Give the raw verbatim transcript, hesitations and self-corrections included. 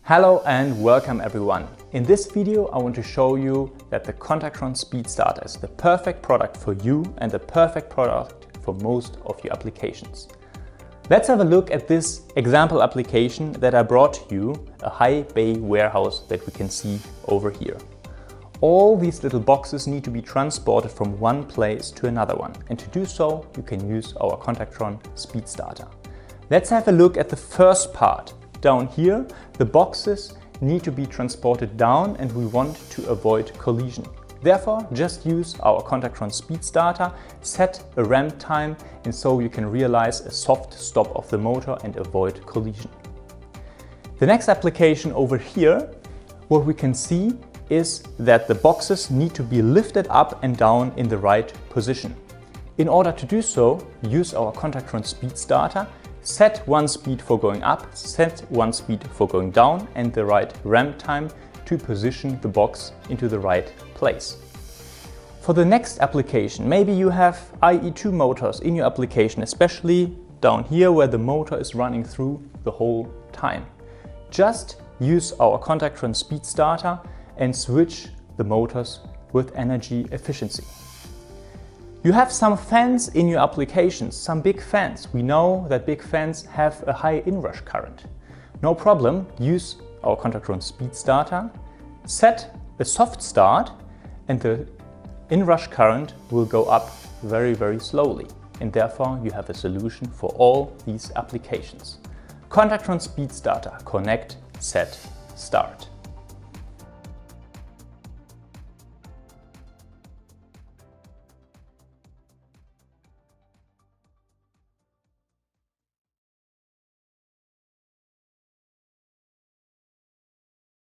Hello and welcome everyone. In this video I want to show you that the CONTACTRON Speed Starter is the perfect product for you and the perfect product for most of your applications. Let's have a look at this example application that I brought you, a high bay warehouse that we can see over here. All these little boxes need to be transported from one place to another one, and to do so you can use our CONTACTRON Speed Starter. Let's have a look at the first part. Down here, the boxes need to be transported down and we want to avoid collision. Therefore, just use our CONTACTRON Speed Starter, set a ramp time, and so you can realize a soft stop of the motor and avoid collision. The next application over here, what we can see is that the boxes need to be lifted up and down in the right position. In order to do so, use our CONTACTRON Speed Starter. Set one speed for going up, set one speed for going down, and the right ramp time to position the box into the right place. For the next application, maybe you have I E two motors in your application, especially down here where the motor is running through the whole time. Just use our CONTACTRON Speed Starter and switch the motors with energy efficiency. You have some fans in your applications, some big fans. We know that big fans have a high inrush current. No problem, use our CONTACTRON Speed Starter, set a soft start, and the inrush current will go up very, very slowly. And therefore you have a solution for all these applications. CONTACTRON Speed Starter, connect, set, start.